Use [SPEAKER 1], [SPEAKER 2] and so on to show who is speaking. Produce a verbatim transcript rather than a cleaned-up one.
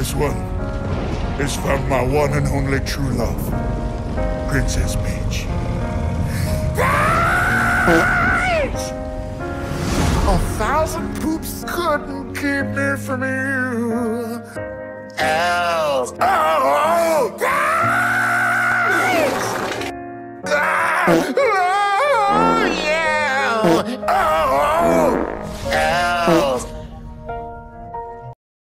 [SPEAKER 1] This one is from my one and only true love, Princess Peach. Peach! A thousand poops couldn't keep me from you. Oh! Oh! Peach! Ah!